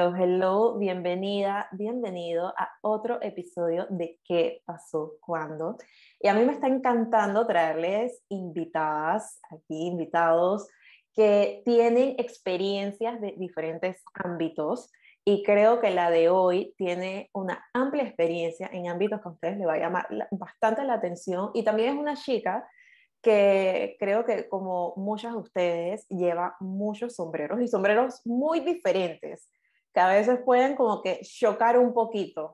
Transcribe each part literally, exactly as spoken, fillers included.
Hello, hello, bienvenida, bienvenido a otro episodio de ¿Qué pasó cuándo? Y a mí me está encantando traerles invitadas, aquí invitados, que tienen experiencias de diferentes ámbitos y creo que la de hoy tiene una amplia experiencia en ámbitos que a ustedes les va a llamar bastante la atención y también es una chica que creo que como muchas de ustedes lleva muchos sombreros y sombreros muy diferentes que a veces pueden como que chocar un poquito.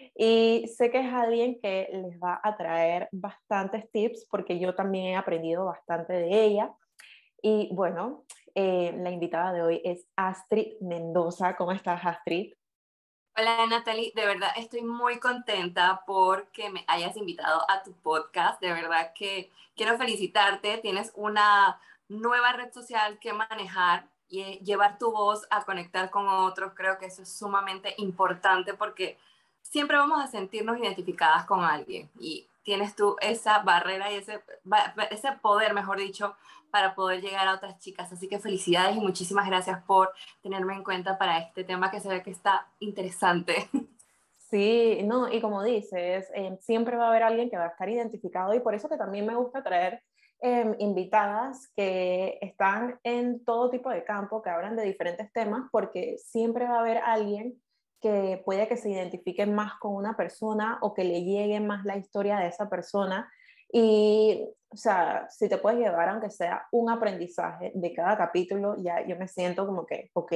Y sé que es alguien que les va a traer bastantes tips porque yo también he aprendido bastante de ella. Y bueno, eh, la invitada de hoy es Astrid Mendoza. ¿Cómo estás, Astrid? Hola Natalie, de verdad estoy muy contenta porque me hayas invitado a tu podcast. De verdad que quiero felicitarte. Tienes una nueva red social que manejar y llevar tu voz a conectar con otros. Creo que eso es sumamente importante porque siempre vamos a sentirnos identificadas con alguien y tienes tú esa barrera y ese, ese poder, mejor dicho, para poder llegar a otras chicas. Así que felicidades y muchísimas gracias por tenerme en cuenta para este tema que se ve que está interesante. Sí, no, y como dices, eh, siempre va a haber alguien que va a estar identificado y por eso que también me gusta traer eh, invitadas que están en todo tipo de campo, que hablan de diferentes temas, porque siempre va a haber alguien que puede que se identifique más con una persona o que le llegue más la historia de esa persona. Y, o sea, si te puedes llevar, aunque sea un aprendizaje de cada capítulo, ya yo me siento como que, ok,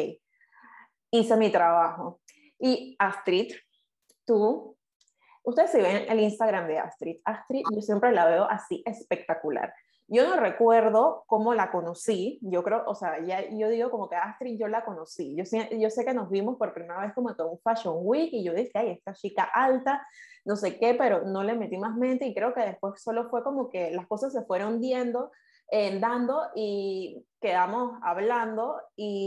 hice mi trabajo. Y Astrid, tú, ustedes si ven el Instagram de Astrid, Astrid yo siempre la veo así espectacular. Yo no recuerdo cómo la conocí, yo creo, o sea, ya yo digo como que Astrid yo la conocí, yo sé, yo sé que nos vimos por primera vez como en un Fashion Week y yo dije, ay, esta chica alta, no sé qué, pero no le metí más mente y creo que después solo fue como que las cosas se fueron viendo, eh, dando y quedamos hablando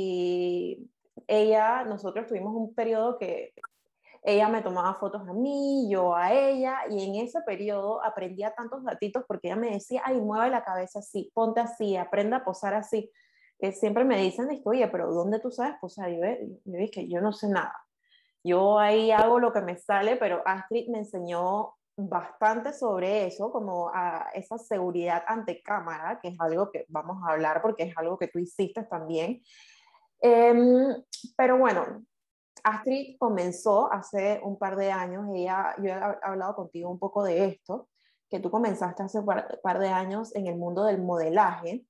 y ella, nosotros tuvimos un periodo que ella me tomaba fotos a mí, yo a ella, y en ese periodo aprendía tantos datitos porque ella me decía, ay, mueve la cabeza así, ponte así, aprenda a posar así. Que siempre me dicen, oye, pero ¿dónde tú sabes posar? Yo, yo dije, yo no sé nada. Yo ahí hago lo que me sale, pero Astrid me enseñó bastante sobre eso, como a esa seguridad ante cámara, que es algo que vamos a hablar porque es algo que tú hiciste también. Eh, pero bueno, Astrid comenzó hace un par de años, ella, yo he hablado contigo un poco de esto, que tú comenzaste hace un par, par de años en el mundo del modelaje.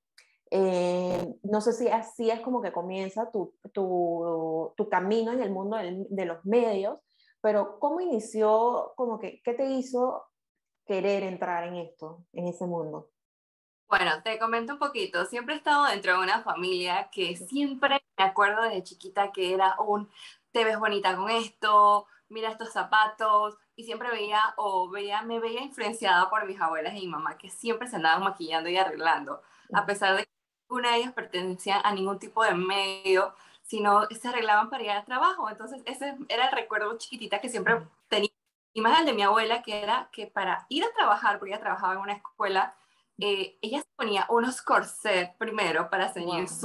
Eh, no sé si así es como que comienza tu, tu, tu camino en el mundo del, de los medios, pero ¿cómo inició, como que, qué te hizo querer entrar en esto, en ese mundo? Bueno, te comento un poquito. Siempre he estado dentro de una familia que siempre me acuerdo desde chiquita que era un te ves bonita con esto, mira estos zapatos, y siempre veía o veía, me veía influenciada por mis abuelas y mi mamá que siempre se andaban maquillando y arreglando, a pesar de que ninguna de ellas pertenecía a ningún tipo de medio, sino se arreglaban para ir al trabajo. Entonces ese era el recuerdo chiquitita que siempre tenía. Y más el de mi abuela, que era que para ir a trabajar, porque ella trabajaba en una escuela, eh, ella se ponía unos corsets primero para ceñir Wow. sus...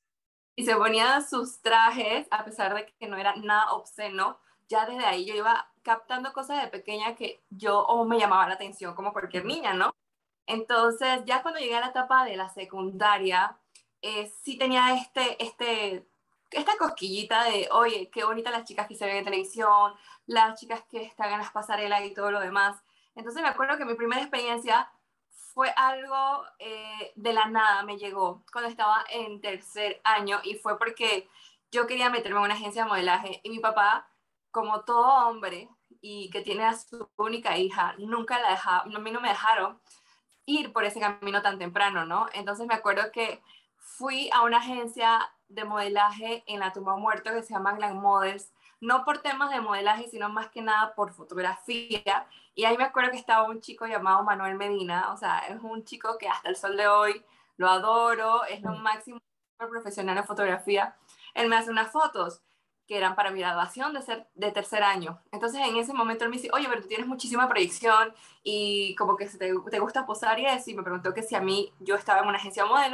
Y se ponía sus trajes, a pesar de que no era nada obsceno. Ya desde ahí yo iba captando cosas de pequeña que yo o me llamaba la atención como cualquier niña, ¿no? Entonces, ya cuando llegué a la etapa de la secundaria, eh, sí tenía este, este, esta cosquillita de, oye, qué bonitas las chicas que se ven en televisión, las chicas que están en las pasarelas y todo lo demás. Entonces me acuerdo que mi primera experiencia fue algo eh, de la nada, me llegó cuando estaba en tercer año y fue porque yo quería meterme en una agencia de modelaje y mi papá, como todo hombre y que tiene a su única hija, nunca la dejaba, a mí no me dejaron ir por ese camino tan temprano, ¿no? Entonces me acuerdo que fui a una agencia de modelaje en la Tumba Muerto que se llama Glam Models, no por temas de modelaje, sino más que nada por fotografía. Y ahí me acuerdo que estaba un chico llamado Manuel Medina, o sea, es un chico que hasta el sol de hoy lo adoro, es lo máximo profesional en fotografía. Él me hace unas fotos que eran para mi graduación de, ser, de tercer año. Entonces en ese momento él me dice, oye, pero tú tienes muchísima proyección y como que te, te gusta posar y eso, y me preguntó que si a mí yo estaba en una agencia modelo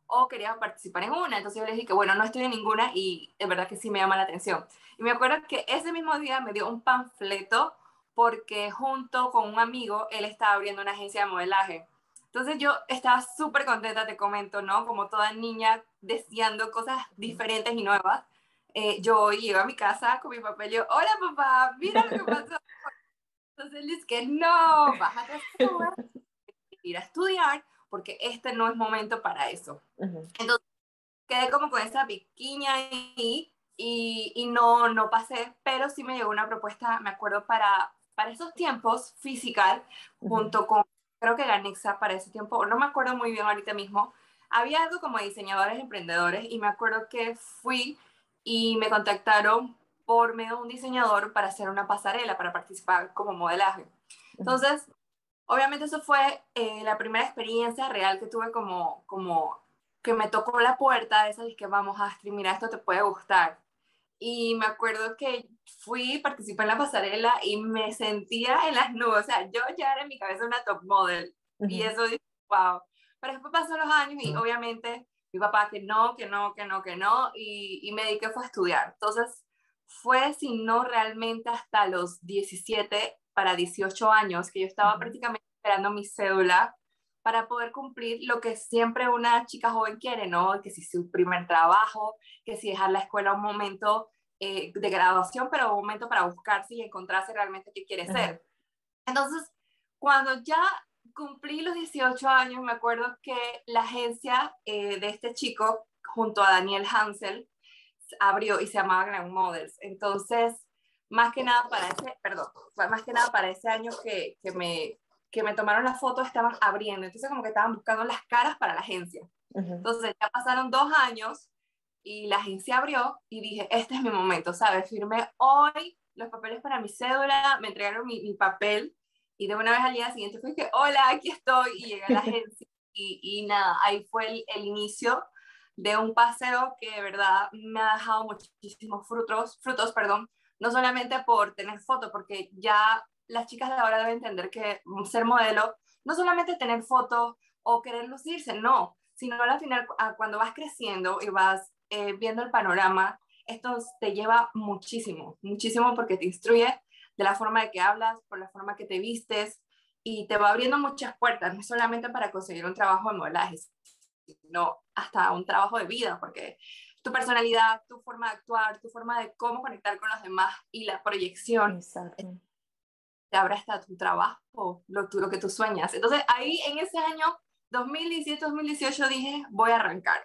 o quería participar en una. Entonces yo les dije que bueno, no estoy en ninguna y es verdad que sí me llama la atención. Y me acuerdo que ese mismo día me dio un panfleto porque junto con un amigo, él estaba abriendo una agencia de modelaje. Entonces yo estaba súper contenta, te comento, ¿no? Como toda niña deseando cosas diferentes y nuevas. Eh, yo llego a mi casa con mi papá y yo, hola papá, mira lo que pasó. Entonces él dice que no, bájate a ese lugar, ir a estudiar, porque este no es momento para eso. Uh-huh. Entonces quedé como con esa piquiña ahí y, y no, no pasé, pero sí me llegó una propuesta, me acuerdo, para, para esos tiempos, Physical, junto Uh-huh. con, creo que Ganexa para ese tiempo, no me acuerdo muy bien ahorita mismo, había algo como diseñadores emprendedores y me acuerdo que fui y me contactaron por medio de un diseñador para hacer una pasarela, para participar como modelaje. Uh-huh. Entonces, obviamente eso fue eh, la primera experiencia real que tuve como, como que me tocó la puerta, esa de que vamos a streaming, mira, esto te puede gustar. Y me acuerdo que fui, participé en la pasarela y me sentía en las nubes, o sea, yo ya era en mi cabeza una top model. Y Uh-huh. eso dije, wow. Pero después pasó los años y obviamente mi papá que no, que no, que no, que no, y, y me dediqué fue a estudiar. Entonces fue, si no realmente hasta los diecisiete para dieciocho años, que yo estaba Uh-huh. prácticamente esperando mi cédula para poder cumplir lo que siempre una chica joven quiere, ¿no? Que si su primer trabajo, que si dejar la escuela un momento eh, de graduación, pero un momento para buscarse y encontrarse realmente qué quiere Uh-huh. ser. Entonces, cuando ya cumplí los dieciocho años, me acuerdo que la agencia eh, de este chico, junto a Daniel Hansel, abrió y se llamaba Grand Models. Entonces, más que nada para ese, perdón, más que nada para ese año que, que me, que me tomaron las fotos, estaban abriendo. Entonces, como que estaban buscando las caras para la agencia. Uh-huh. Entonces, ya pasaron dos años y la agencia abrió y dije, este es mi momento, ¿sabes? Firmé hoy los papeles para mi cédula, me entregaron mi, mi papel y de una vez al día siguiente fue que, hola, aquí estoy, y llegué a la agencia y, y nada, ahí fue el, el inicio de un paseo que de verdad me ha dejado muchísimos frutos, frutos, perdón, no solamente por tener foto, porque ya las chicas de ahora deben entender que ser modelo no solamente tener fotos o querer lucirse, no, sino al final cuando vas creciendo y vas eh, viendo el panorama, esto te lleva muchísimo, muchísimo porque te instruye de la forma de que hablas, por la forma que te vistes y te va abriendo muchas puertas, no solamente para conseguir un trabajo de modelaje, sino hasta un trabajo de vida, porque tu personalidad, tu forma de actuar, tu forma de cómo conectar con los demás y la proyección Exacto. te abre hasta tu trabajo, lo, lo que tú sueñas. Entonces ahí en ese año dos mil diecisiete dos mil dieciocho dije, voy a arrancar.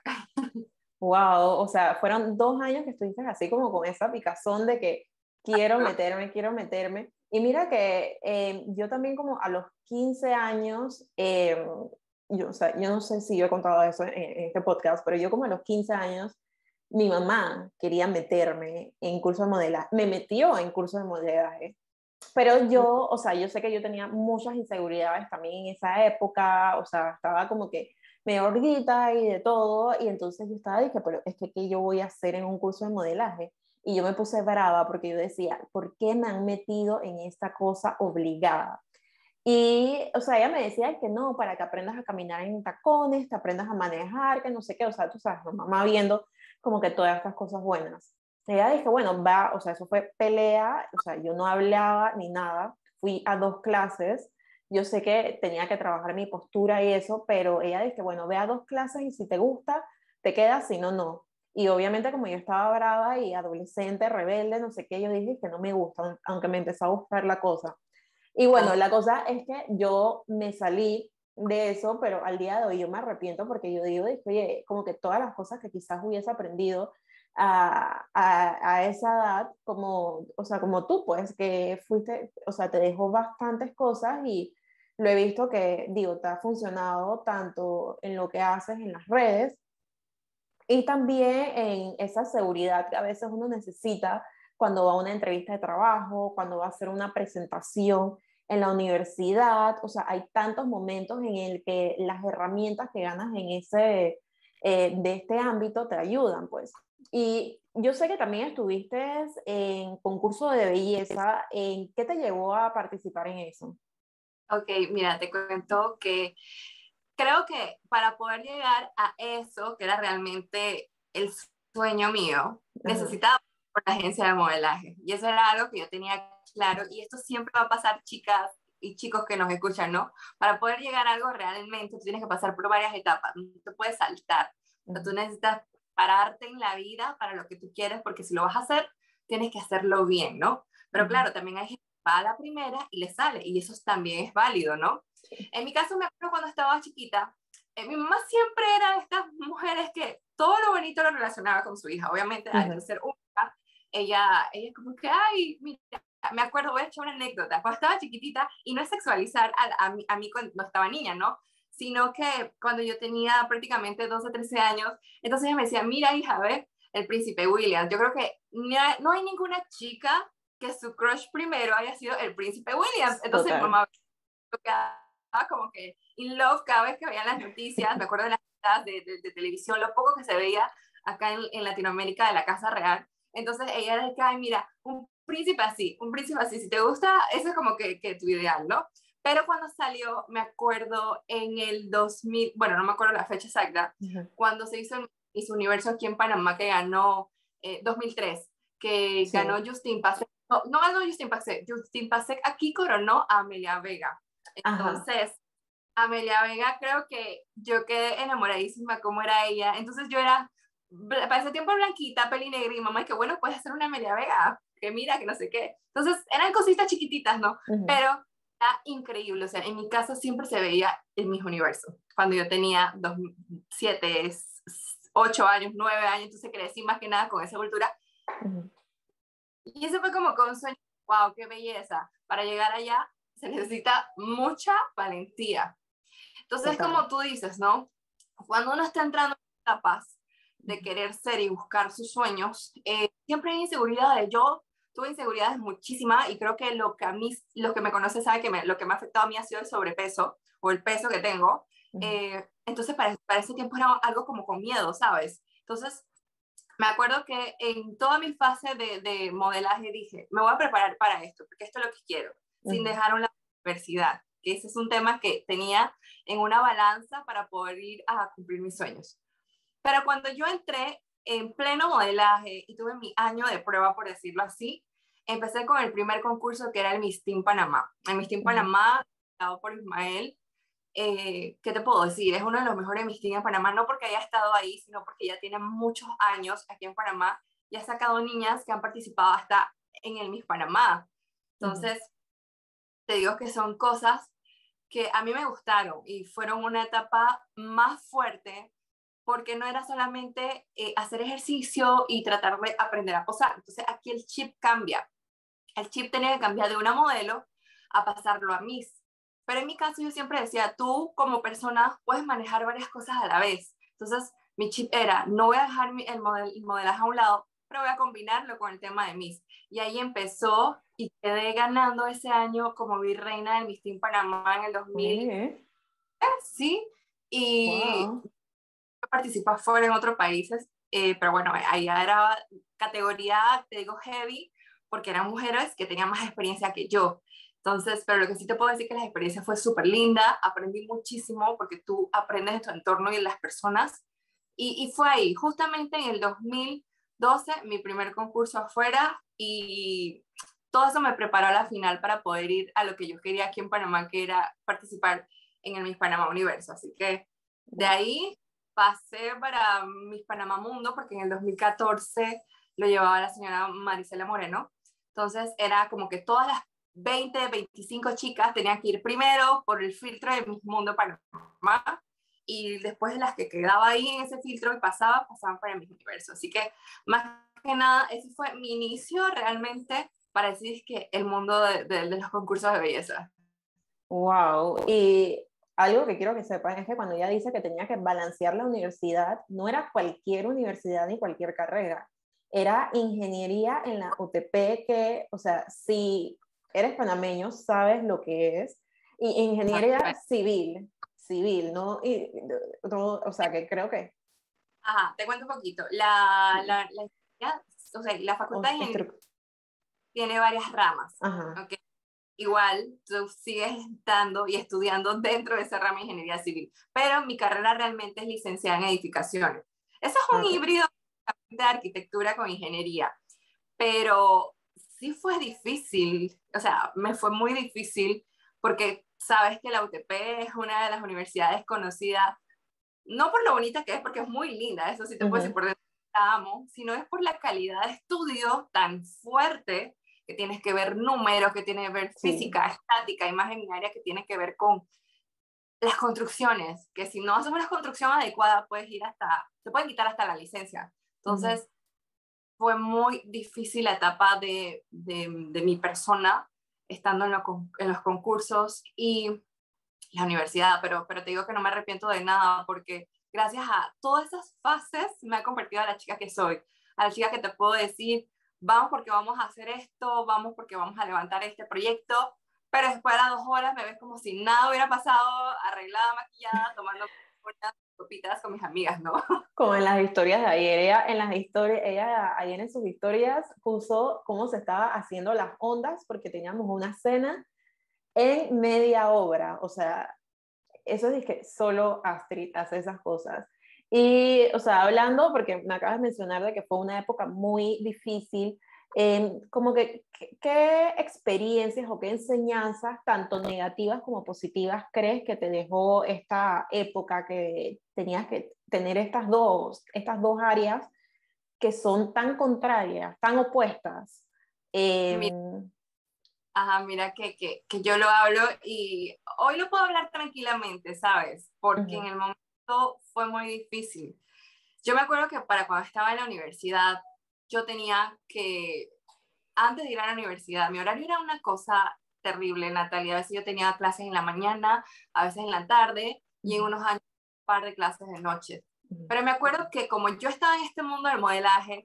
Wow, o sea, fueron dos años que estuviste así como con esa picazón de que quiero meterme, quiero meterme. Y mira que eh, yo también como a los quince años, eh, yo, o sea, yo no sé si yo he contado eso en, en este podcast, pero yo como a los quince años, mi mamá quería meterme en curso de modelaje, me metió en curso de modelaje. Pero yo, o sea, yo sé que yo tenía muchas inseguridades también en esa época, o sea, estaba como que medio gordita y de todo, y entonces yo estaba, dije, pero es que, ¿qué yo voy a hacer en un curso de modelaje? Y yo me puse brava porque yo decía, ¿por qué me han metido en esta cosa obligada? Y, o sea, ella me decía que no, para que aprendas a caminar en tacones, que aprendas a manejar, que no sé qué, o sea, tú sabes, mamá viendo como que todas estas cosas buenas. Y ella dije, bueno, va, o sea, eso fue pelea, o sea, yo no hablaba ni nada, fui a dos clases, yo sé que tenía que trabajar mi postura y eso, pero ella dije, bueno, ve a dos clases y si te gusta, te quedas, si no, no. Y obviamente como yo estaba brava y adolescente, rebelde, no sé qué, yo dije que no me gusta, aunque me empezó a gustar la cosa. Y bueno, la cosa es que yo me salí de eso, pero al día de hoy yo me arrepiento porque yo digo, oye, como que todas las cosas que quizás hubiese aprendido a, a, a esa edad, como, o sea, como tú, pues, que fuiste, o sea, te dejó bastantes cosas y lo he visto que, digo, te ha funcionado tanto en lo que haces en las redes y también en esa seguridad que a veces uno necesita cuando va a una entrevista de trabajo, cuando va a hacer una presentación en la universidad. O sea, hay tantos momentos en el que las herramientas que ganas en ese, eh, de este ámbito te ayudan, pues. Y yo sé que también estuviste en concurso de belleza. ¿En qué te llevó a participar en eso? Ok, mira, te cuento que creo que para poder llegar a eso, que era realmente el sueño mío, Ajá. necesitaba una agencia de modelaje. Y eso era algo que yo tenía claro. Y esto siempre va a pasar, chicas y chicos que nos escuchan, ¿no? Para poder llegar a algo realmente, tú tienes que pasar por varias etapas. No te puedes saltar. O sea, tú necesitas pararte en la vida para lo que tú quieres, porque si lo vas a hacer, tienes que hacerlo bien, ¿no? Pero Ujú. claro, también hay gente que va a la primera y le sale. Y eso también es válido, ¿no? Sí. En mi caso, me acuerdo cuando estaba chiquita, eh, mi mamá siempre era de estas mujeres que todo lo bonito lo relacionaba con su hija. Obviamente, al Ujú. ser única, ella, ella como que, ay, mira, me acuerdo, voy a echar una anécdota. Cuando estaba chiquitita, y no es sexualizar a, a, mí, a mí cuando no estaba niña, ¿no? Sino que cuando yo tenía prácticamente doce, trece años, entonces ella me decía, mira, hija, ve, el príncipe William. Yo creo que no hay ninguna chica que su crush primero haya sido el príncipe William. Entonces mi Total. mamá quedaba como que in love cada vez que veían las noticias. Me acuerdo de las noticias de, de, de televisión, lo poco que se veía acá en, en Latinoamérica de la Casa Real. Entonces ella era de que, ay, mira, un príncipe así, un príncipe así, si te gusta, eso es como que, que tu ideal, ¿no? Pero cuando salió, me acuerdo en el dos mil, bueno, no me acuerdo la fecha exacta, Ujú. cuando se hizo el Miss Universo aquí en Panamá, que ganó eh, dos mil tres, que ganó Sí. Justin Pasek, no, no ganó Justin Pasek, Justin Pasek aquí coronó a Amelia Vega. Ajá. Entonces, Amelia Vega, creo que yo quedé enamoradísima como era ella. Entonces yo era, para ese tiempo blanquita, pelinegra, y mamá, y que bueno, puedes hacer una Amelia Vega, que mira, que no sé qué. Entonces eran cositas chiquititas, ¿no? Ujú. Pero era increíble. O sea, en mi casa siempre se veía el mismo universo. Cuando yo tenía dos, siete, ocho años, nueve años, entonces crecí más que nada con esa cultura. Ujú. Y eso fue como con un sueño, wow, qué belleza. Para llegar allá se necesita mucha valentía. Entonces, Total. como tú dices, ¿no? Cuando uno está entrando en etapas de Ujú. querer ser y buscar sus sueños, eh, siempre hay inseguridades. Yo tuve inseguridades muchísimas y creo que lo que a mí, los que me conocen saben que me, lo que me ha afectado a mí ha sido el sobrepeso o el peso que tengo. Ujú. Eh, entonces, para, para ese tiempo era algo como con miedo, ¿sabes? Entonces, me acuerdo que en toda mi fase de, de modelaje dije, me voy a preparar para esto, porque esto es lo que quiero, sin Ujú. dejar una universidad, que ese es un tema que tenía en una balanza para poder ir a cumplir mis sueños. Pero cuando yo entré en pleno modelaje y tuve mi año de prueba, por decirlo así, empecé con el primer concurso que era el Miss Teen Panamá. El Miss Teen Ujú. Panamá, dado por Ismael, eh, ¿qué te puedo decir? Es uno de los mejores Miss en Panamá, no porque haya estado ahí, sino porque ya tiene muchos años aquí en Panamá y ha sacado niñas que han participado hasta en el Miss Panamá. Ujú. Entonces, te digo que son cosas que a mí me gustaron y fueron una etapa más fuerte porque no era solamente eh, hacer ejercicio y tratar de aprender a posar. Entonces, aquí el chip cambia. El chip tenía que cambiar de una modelo a pasarlo a Miss. Pero en mi caso yo siempre decía, tú como persona puedes manejar varias cosas a la vez. Entonces mi chip era, no voy a dejar el, model, el modelaje a un lado, pero voy a combinarlo con el tema de Miss. Y ahí empezó y quedé ganando ese año como virreina del Miss Teen Panamá en el dos mil, Eh, sí, y Wow. participé fuera en otros países, eh, pero bueno, allá era categoría, te digo, heavy, porque eran mujeres que tenían más experiencia que yo. Entonces, pero lo que sí te puedo decir que la experiencia fue súper linda, aprendí muchísimo porque tú aprendes de tu entorno y de las personas. Y, y fue ahí, justamente en el dos mil doce, mi primer concurso afuera y todo eso me preparó a la final para poder ir a lo que yo quería aquí en Panamá, que era participar en el Miss Panamá Universo. Así que de Wow. ahí pasé para Miss Panamá Mundo porque en el dos mil catorce lo llevaba la señora Marisela Moreno. Entonces era como que todas las veinte, veinticinco chicas tenían que ir primero por el filtro de Miss Mundo Panamá y después de las que quedaba ahí en ese filtro y pasaba, pasaban para Miss Universo. Así que más que nada, ese fue mi inicio realmente para decir que el mundo de, de, de los concursos de belleza. Wow. Y algo que quiero que sepan es que cuando ella dice que tenía que balancear la universidad, no era cualquier universidad ni cualquier carrera. Era ingeniería en la U T P, que, o sea, si eres panameño, sabes lo que es. Y ingeniería civil, civil, ¿no? Y, no, o sea, que creo que... Ajá, te cuento un poquito. La, la, la, o sea, la o- facultad de ingeniería estru- tiene varias ramas, Ajá. ¿ok? igual tú sigues estando y estudiando dentro de esa rama de ingeniería civil, pero mi carrera realmente es licenciada en edificaciones. Eso es un Okay. híbrido de arquitectura con ingeniería, pero sí fue difícil, o sea, me fue muy difícil porque sabes que la U T P es una de las universidades conocidas, no por lo bonita que es, porque es muy linda, eso sí te puedo decir Ujú. por dentro, la amo, sino es por la calidad de estudio tan fuerte que tienes que ver números, que tiene que ver Sí. física, estática, imagen binaria, que tiene que ver con las construcciones, que si no haces una construcción adecuada puedes ir hasta, te pueden quitar hasta la licencia. Ujú. Entonces, fue muy difícil la etapa de, de, de mi persona, estando en, lo, en, los concursos y la universidad, pero, pero te digo que no me arrepiento de nada, porque gracias a todas esas fases me ha convertido a la chica que soy, a la chica que te puedo decir, vamos porque vamos a hacer esto, vamos porque vamos a levantar este proyecto, pero después de las dos horas me ves como si nada hubiera pasado, arreglada, maquillada, tomando unas copitas con mis amigas, ¿no? Como en las historias de ayer, ella en las historias, ella ayer en sus historias puso cómo se estaba haciendo las ondas porque teníamos una cena en media obra, o sea, eso es que solo Astrid hace esas cosas. Y, o sea, hablando, porque me acabas de mencionar de que fue una época muy difícil, eh, como que, ¿qué, qué experiencias o qué enseñanzas, tanto negativas como positivas, crees que te dejó esta época que tenías que tener estas dos, estas dos áreas que son tan contrarias, tan opuestas? Eh, Mira, ajá, mira que, que, que yo lo hablo y hoy lo puedo hablar tranquilamente, ¿sabes? Porque en uh-huh, el momento fue muy difícil. Yo me acuerdo que para cuando estaba en la universidad, yo tenía que, antes de ir a la universidad, mi horario era una cosa terrible, Natalia. A veces yo tenía clases en la mañana, a veces en la tarde, y en uh-huh, unos años un par de clases de noche. uh-huh. Pero me acuerdo que como yo estaba en este mundo del modelaje,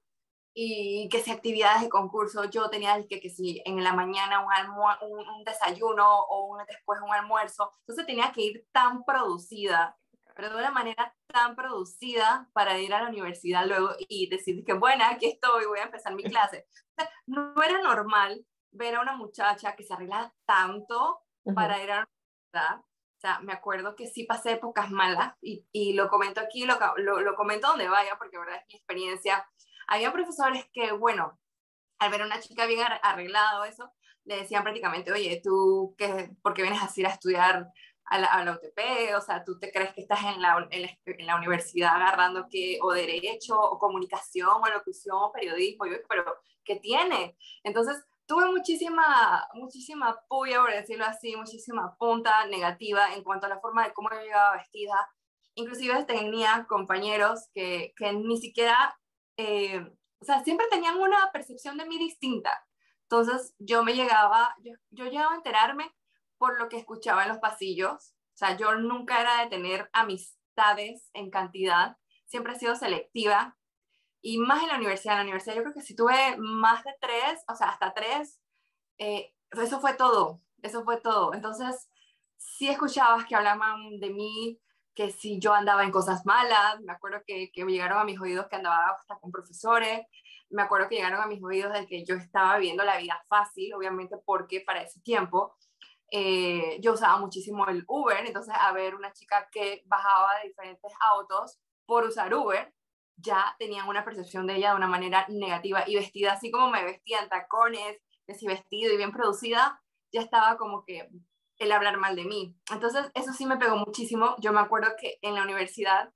y que si actividades de concurso, yo tenía que, que si en la mañana un, almu- un, un desayuno o un, después un almuerzo, entonces tenía que ir tan producida, pero de una manera tan producida para ir a la universidad luego y decir que bueno, aquí estoy, voy a empezar mi clase. O sea, no era normal ver a una muchacha que se arregla tanto Uh-huh. para ir a la universidad. O sea, me acuerdo que sí pasé épocas malas y, y lo comento aquí, lo, lo, lo comento donde vaya, porque verdad es mi experiencia. Había profesores que, bueno, al ver a una chica bien arreglada o eso, le decían prácticamente, oye, ¿tú qué, por qué vienes así a estudiar a la, a la U T P? O sea, ¿tú te crees que estás en la, en la, en la universidad agarrando que, o derecho, o comunicación, o locución, o periodismo? Y yo, pero, ¿qué tiene? Entonces, tuve muchísima, muchísima puya, por decirlo así, muchísima punta negativa en cuanto a la forma de cómo yo llegaba vestida. Inclusive tenía compañeros que, que ni siquiera... Eh, o sea, siempre tenían una percepción de mí distinta. Entonces, yo me llegaba, yo, yo llegaba a enterarme por lo que escuchaba en los pasillos. O sea, yo nunca era de tener amistades en cantidad, siempre he sido selectiva. Y más en la universidad, en la universidad yo creo que si tuve más de tres, o sea, hasta tres, eh, eso fue todo, eso fue todo. Entonces, sí escuchabas que hablaban de mí, que si yo andaba en cosas malas, me acuerdo que, que llegaron a mis oídos que andaba hasta con profesores, me acuerdo que llegaron a mis oídos de que yo estaba viviendo la vida fácil, obviamente porque para ese tiempo eh, yo usaba muchísimo el Uber, entonces a ver una chica que bajaba de diferentes autos por usar Uber, ya tenían una percepción de ella de una manera negativa y vestida así como me vestía en tacones, que si vestido y bien producida, ya estaba como que el hablar mal de mí. Entonces, eso sí me pegó muchísimo. Yo me acuerdo que en la universidad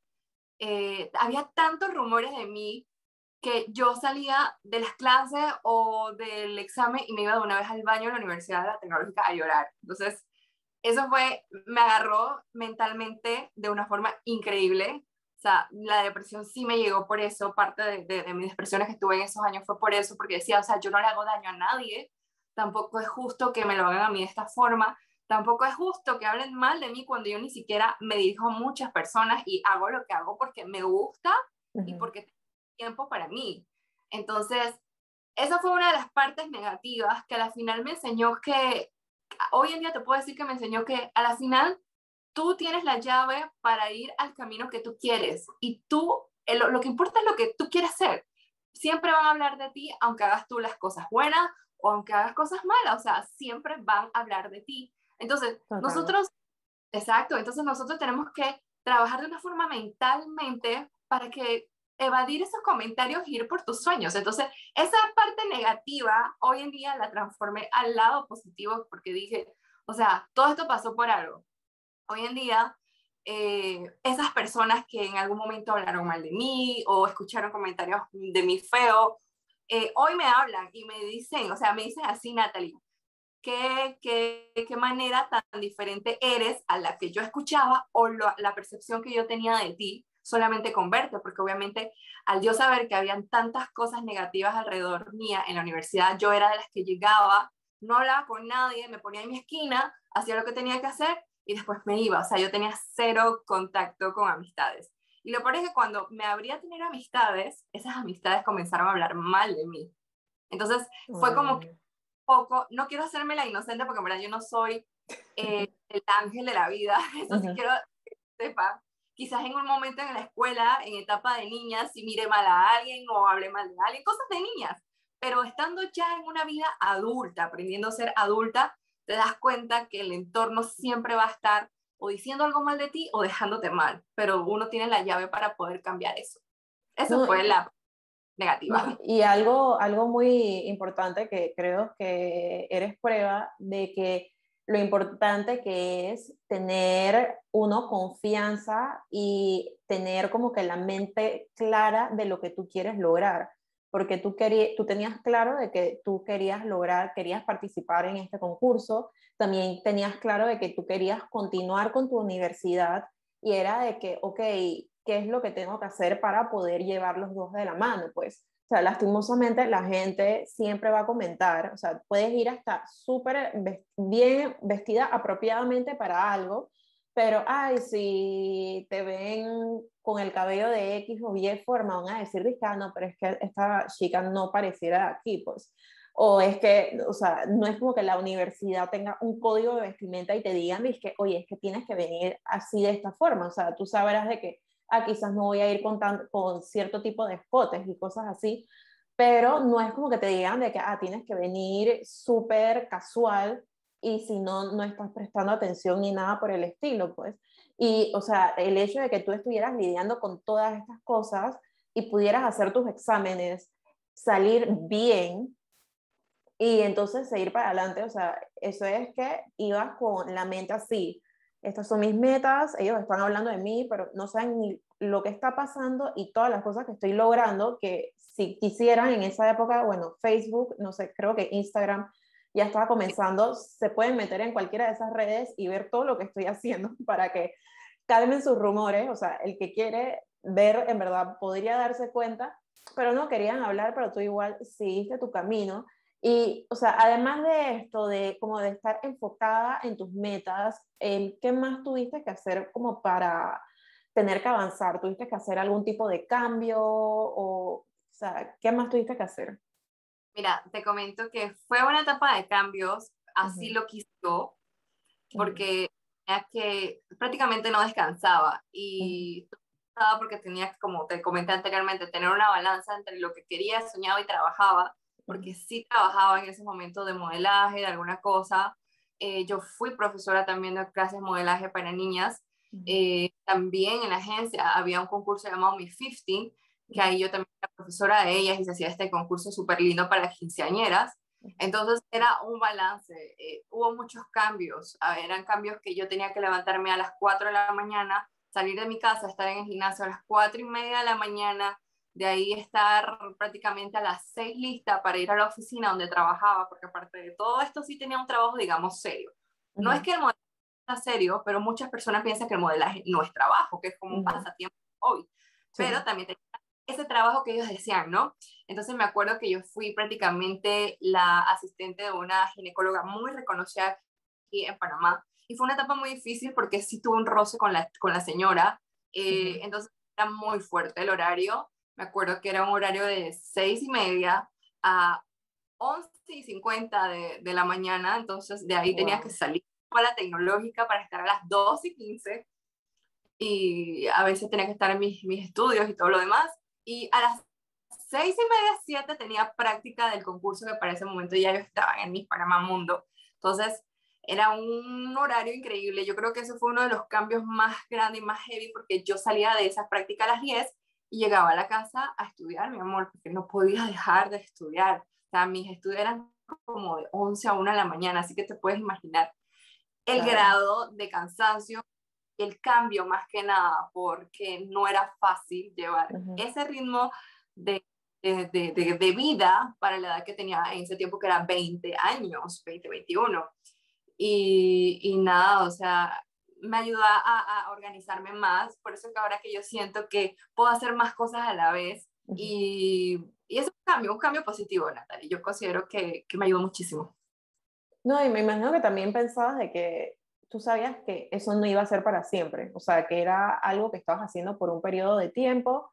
eh, había tantos rumores de mí que yo salía de las clases o del examen y me iba de una vez al baño de la Universidad de la Tecnológica a llorar. Entonces, eso fue, me agarró mentalmente de una forma increíble. O sea, la depresión sí me llegó por eso, parte de, de, de mis depresiones que tuve en esos años fue por eso, porque decía, o sea, yo no le hago daño a nadie, tampoco es justo que me lo hagan a mí de esta forma, tampoco es justo que hablen mal de mí cuando yo ni siquiera me dirijo a muchas personas y hago lo que hago porque me gusta y Uh-huh. porque tengo tiempo para mí. Entonces, esa fue una de las partes negativas que al final me enseñó que, hoy en día te puedo decir que me enseñó que a la final tú tienes la llave para ir al camino que tú quieres y tú, lo, lo que importa es lo que tú quieres hacer. Siempre van a hablar de ti, aunque hagas tú las cosas buenas o aunque hagas cosas malas, o sea, siempre van a hablar de ti. Entonces, Total. nosotros, exacto, entonces nosotros tenemos que trabajar de una forma mentalmente para que evadir esos comentarios y ir por tus sueños. Entonces, esa parte negativa, hoy en día la transformé al lado positivo porque dije, o sea, todo esto pasó por algo. Hoy en día, eh, esas personas que en algún momento hablaron mal de mí o escucharon comentarios de mí feo, eh, hoy me hablan y me dicen, o sea, me dicen así, Natalie, ¿qué, qué, qué manera tan diferente eres a la que yo escuchaba o lo, la percepción que yo tenía de ti solamente con verte? Porque obviamente al yo saber que habían tantas cosas negativas alrededor mía en la universidad, yo era de las que llegaba, no hablaba con nadie, me ponía en mi esquina, hacía lo que tenía que hacer y después me iba. O sea, yo tenía cero contacto con amistades. Y lo peor es que cuando me abrí a tener amistades, esas amistades comenzaron a hablar mal de mí. Entonces fue como que poco, no quiero hacerme la inocente porque en verdad yo no soy eh, el ángel de la vida, eso sí Uh-huh. quiero que sepa. Quizás en un momento en la escuela, en etapa de niñas, si mire mal a alguien o hable mal de alguien, cosas de niñas. Pero estando ya en una vida adulta, aprendiendo a ser adulta, te das cuenta que el entorno siempre va a estar o diciendo algo mal de ti o dejándote mal, pero uno tiene la llave para poder cambiar eso. Eso No, fue la no, negativa. y algo, algo muy importante que creo que eres prueba de que lo importante que es tener uno confianza y tener como que la mente clara de lo que tú quieres lograr, porque tú, querí, tú tenías claro de que tú querías lograr, querías participar en este concurso, también tenías claro de que tú querías continuar con tu universidad y era de que, ok, ¿qué es lo que tengo que hacer para poder llevar los dos de la mano? Pues, o sea, lastimosamente la gente siempre va a comentar, o sea, puedes ir hasta súper bien vestida apropiadamente para algo, pero, ay, si te ven con el cabello de X o Y forma, van a decir, ah, no, pero es que esta chica no pareciera de aquí, pues. O es que, o sea, no es como que la universidad tenga un código de vestimenta y te digan, es que, oye, es que tienes que venir así de esta forma, o sea, tú sabrás de que, ah, quizás no voy a ir con, tan, con cierto tipo de escotes y cosas así, pero no es como que te digan de que, ah, tienes que venir súper casual y si no, no estás prestando atención ni nada por el estilo, pues. Y, o sea, el hecho de que tú estuvieras lidiando con todas estas cosas y pudieras hacer tus exámenes, salir bien y entonces seguir para adelante, o sea, eso es que ibas con la mente así, estas son mis metas, ellos están hablando de mí, pero no saben ni lo que está pasando y todas las cosas que estoy logrando, que si quisieran en esa época, bueno, Facebook, no sé, creo que Instagram ya estaba comenzando, se pueden meter en cualquiera de esas redes y ver todo lo que estoy haciendo para que calmen sus rumores, o sea, el que quiere ver en verdad podría darse cuenta, pero no querían hablar, pero tú igual seguiste tu camino. Y, o sea, además de esto, de como de estar enfocada en tus metas, eh, ¿qué más tuviste que hacer como para tener que avanzar? ¿Tuviste que hacer algún tipo de cambio? O, o sea, ¿qué más tuviste que hacer? Mira, te comento que fue una etapa de cambios, así Uh-huh, lo quiso, uh-huh, porque tenía que prácticamente no descansaba uh-huh, y estaba porque tenía que, como te comenté anteriormente, tener una balanza entre lo que quería, soñaba y trabajaba, uh-huh, porque sí trabajaba en ese momento de modelaje, de alguna cosa. Eh, yo fui profesora también de clases de modelaje para niñas. uh-huh, Eh, también en la agencia había un concurso llamado Mi cincuenta, que ahí yo también era profesora de ellas y se hacía este concurso súper lindo para las quinceañeras. Entonces era un balance, eh, hubo muchos cambios, a ver, eran cambios que yo tenía que levantarme a las cuatro de la mañana, salir de mi casa, estar en el gimnasio a las cuatro y media de la mañana, de ahí estar prácticamente a las seis lista para ir a la oficina donde trabajaba, porque aparte de todo esto sí tenía un trabajo, digamos, serio. No es uh-huh, que el modelaje está serio, pero muchas personas piensan que el modelaje no es trabajo, que es como un uh-huh, pasatiempo hoy, pero sí. también tenía ese trabajo que ellos decían, ¿no? Entonces me acuerdo que yo fui prácticamente la asistente de una ginecóloga muy reconocida aquí en Panamá. Y fue una etapa muy difícil porque sí tuve un roce con la, con la señora. Eh, Uh-huh, entonces era muy fuerte el horario. Me acuerdo que era un horario de seis y media a once y cincuenta de, de la mañana. Entonces de ahí tenía que wow. salir a la tecnológica para estar a las dos y quince. Y a veces tenía que estar en mis, mis estudios y todo lo demás. Y a las seis y media, siete tenía práctica del concurso que para ese momento ya yo estaba en Miss Panamá Mundo. Entonces, era un horario increíble. Yo creo que ese fue uno de los cambios más grandes y más heavy porque yo salía de esas prácticas a las diez y llegaba a la casa a estudiar, mi amor, porque no podía dejar de estudiar. O sea, mis estudios eran como de once a una de la mañana, así que te puedes imaginar el Claro. grado de cansancio, el cambio más que nada, porque no era fácil llevar Uh-huh. ese ritmo de, de, de, de, de vida para la edad que tenía en ese tiempo, que era veinte años, veinte, veintiuno. Y, y nada, o sea, me ayuda a, a organizarme más, por eso que ahora que yo siento que puedo hacer más cosas a la vez, Uh-huh. y, y es un cambio, un cambio positivo, Natalie, yo considero que, que me ayudó muchísimo. No, y me imagino que también pensabas de que tú sabías que eso no iba a ser para siempre, o sea, que era algo que estabas haciendo por un periodo de tiempo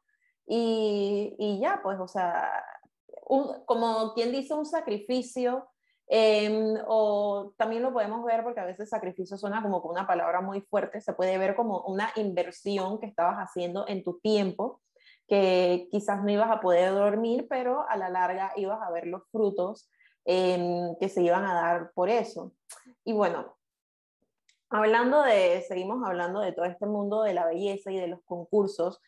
y, y ya, pues, o sea, un, como quien dice, un sacrificio, eh, o también lo podemos ver porque a veces sacrificio suena como una palabra muy fuerte, se puede ver como una inversión que estabas haciendo en tu tiempo, que quizás no ibas a poder dormir, pero a la larga ibas a ver los frutos eh, que se iban a dar por eso. Y bueno, hablando de, seguimos hablando de todo este mundo de la belleza y de los concursos,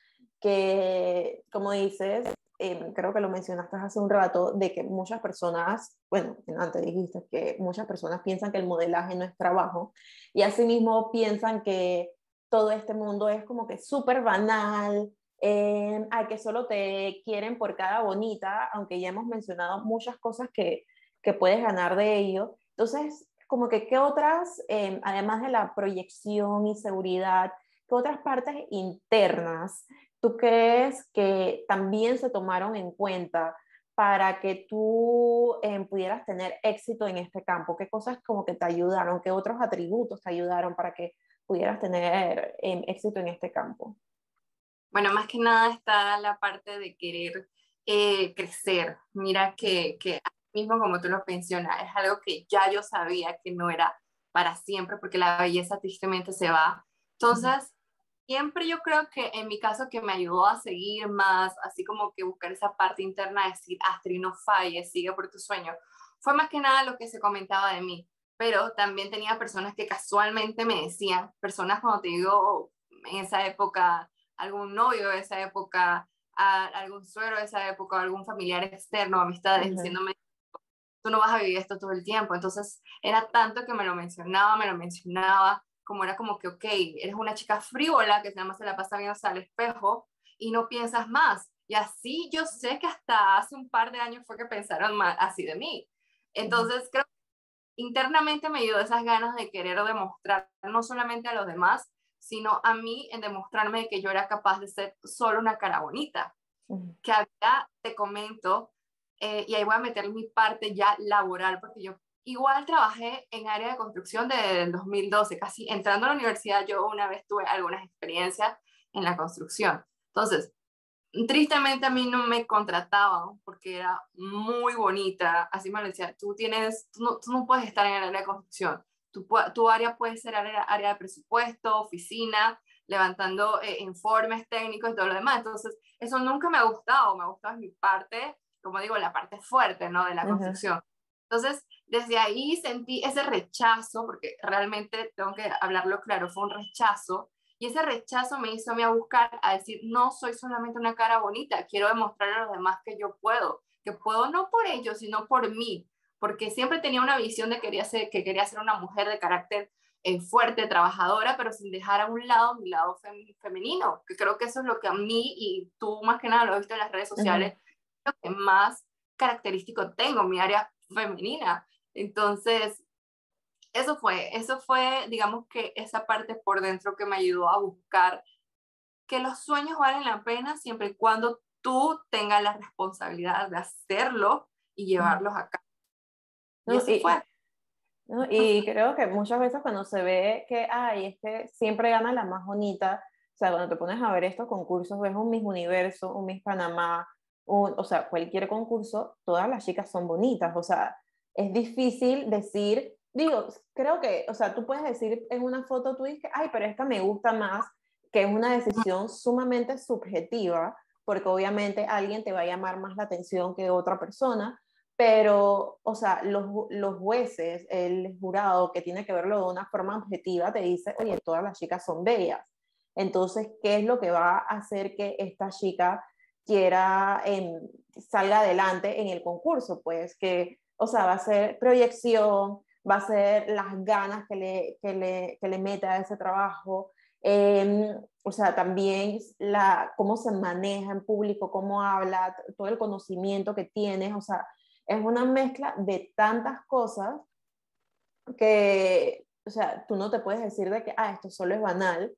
que como dices, eh, creo que lo mencionaste hace un rato, de que muchas personas, bueno, antes dijiste que muchas personas piensan que el modelaje no es trabajo, y asimismo piensan que todo este mundo es como que súper banal, eh, a que solo te quieren por cada bonita, aunque ya hemos mencionado muchas cosas que, que puedes ganar de ello. Entonces, como que qué otras, eh, además de la proyección y seguridad, qué otras partes internas tú crees que también se tomaron en cuenta para que tú eh, pudieras tener éxito en este campo? ¿Qué cosas como que te ayudaron? ¿Qué otros atributos te ayudaron para que pudieras tener eh, éxito en este campo? Bueno, más que nada está la parte de querer eh, crecer. Mira que, que mismo como tú lo mencionas, es algo que ya yo sabía que no era para siempre, porque la belleza tristemente se va. Ujú. Entonces, siempre yo creo que en mi caso que me ayudó a seguir más, así como que buscar esa parte interna de decir, Astrid, no falles, sigue por tu sueño, fue más que nada lo que se comentaba de mí. Pero también tenía personas que casualmente me decían, personas como te digo, en esa época algún novio de esa época, a algún suegro de esa época, algún familiar externo, amistades, Ujú. diciéndome, tú no vas a vivir esto todo el tiempo. Entonces era tanto que me lo mencionaba, me lo mencionaba, como era como que, ok, eres una chica frívola que nada más se la pasa viendo al espejo y no piensas más. Y así yo sé que hasta hace un par de años fue que pensaron más así de mí. Ujú. Entonces creo que internamente me ayudó esas ganas de querer demostrar no solamente a los demás, sino a mí en demostrarme que yo era capaz de ser solo una cara bonita. Ujú. Que había, te comento, eh, y ahí voy a meter mi parte ya laboral, porque yo igual trabajé en área de construcción desde el dos mil doce, casi entrando a la universidad yo una vez tuve algunas experiencias en la construcción. Entonces, tristemente a mí no me contrataban porque era muy bonita, así me lo decía, tú tienes, tú no, tú no puedes estar en el área de construcción, tu, tu área puede ser área, área de presupuesto, oficina, levantando eh, informes técnicos y todo lo demás. Entonces, eso nunca me ha gustado, me ha gustado mi parte, como digo, la parte fuerte, ¿no? De la Ujú. construcción. Entonces, desde ahí sentí ese rechazo, porque realmente tengo que hablarlo claro, fue un rechazo, y ese rechazo me hizo a mí a buscar, a decir, no soy solamente una cara bonita, quiero demostrarle a los demás que yo puedo, que puedo no por ellos, sino por mí, porque siempre tenía una visión de quería ser, que quería ser una mujer de carácter eh, fuerte, trabajadora, pero sin dejar a un lado mi lado fem femenino, que creo que eso es lo que a mí, y tú más que nada lo has visto en las redes Ujú. sociales, lo que más característico tengo, mi área femenina. Entonces, eso fue, eso fue, digamos que esa parte por dentro que me ayudó a buscar que los sueños valen la pena siempre y cuando tú tengas la responsabilidad de hacerlo y Ujú. llevarlos a cabo. Y No, eso fue. y, ¿no? Y creo que muchas veces cuando se ve que, ay, es que siempre gana la más bonita, o sea, cuando te pones a ver estos concursos, ves un Miss Universo, un Miss Panamá, un, o sea, cualquier concurso, todas las chicas son bonitas, o sea, es difícil decir, digo, creo que, o sea, tú puedes decir en una foto, tú dices, ay, pero esta me gusta más, que es una decisión sumamente subjetiva, porque obviamente alguien te va a llamar más la atención que otra persona, pero, o sea, los, los jueces, el jurado que tiene que verlo de una forma objetiva, te dice, oye, todas las chicas son bellas. Entonces, ¿qué es lo que va a hacer que esta chica quiera, eh, salga adelante en el concurso? Pues que, o sea, va a ser proyección, va a ser las ganas que le, que le, que le mete a ese trabajo, eh, o sea, también la, cómo se maneja en público, cómo habla, todo el conocimiento que tienes, o sea, es una mezcla de tantas cosas que, o sea, tú no te puedes decir de que, ah, esto solo es banal,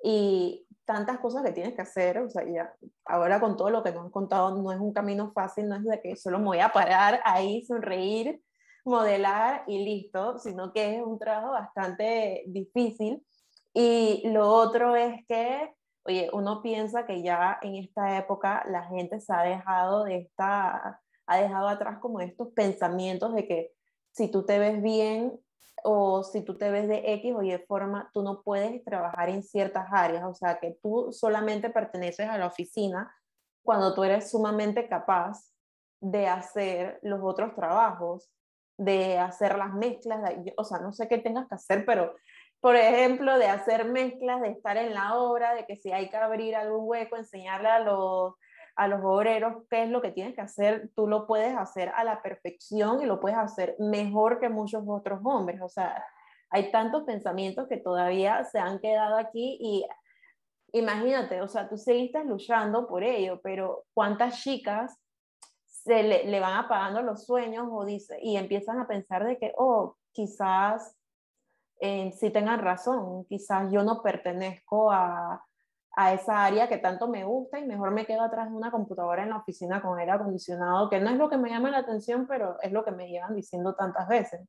y tantas cosas que tienes que hacer, o sea, ya, ahora con todo lo que nos han contado, no es un camino fácil, no es de que solo me voy a parar ahí, sonreír, modelar y listo, sino que es un trabajo bastante difícil. Y lo otro es que, oye, uno piensa que ya en esta época la gente se ha dejado de esta, ha dejado atrás como estos pensamientos de que si tú te ves bien o si tú te ves de X o Y forma, tú no puedes trabajar en ciertas áreas, o sea, que tú solamente perteneces a la oficina cuando tú eres sumamente capaz de hacer los otros trabajos, de hacer las mezclas, de, o sea, no sé qué tengas que hacer, pero por ejemplo, de hacer mezclas, de estar en la obra, de que si hay que abrir algún hueco, enseñarle a los, a los obreros qué es lo que tienes que hacer, tú lo puedes hacer a la perfección y lo puedes hacer mejor que muchos otros hombres. O sea, hay tantos pensamientos que todavía se han quedado aquí y imagínate, o sea, tú seguiste luchando por ello, pero ¿cuántas chicas se le, le van apagando los sueños o dice, y empiezan a pensar de que, oh, quizás eh, sí tengan razón, quizás yo no pertenezco a, a esa área que tanto me gusta y mejor me quedo atrás de una computadora en la oficina con aire acondicionado, que no es lo que me llama la atención, pero es lo que me llevan diciendo tantas veces.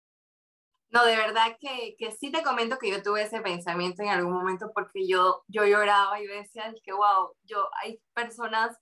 No, de verdad que, que sí te comento que yo tuve ese pensamiento en algún momento porque yo, yo lloraba y yo decía, es que wow, yo, hay personas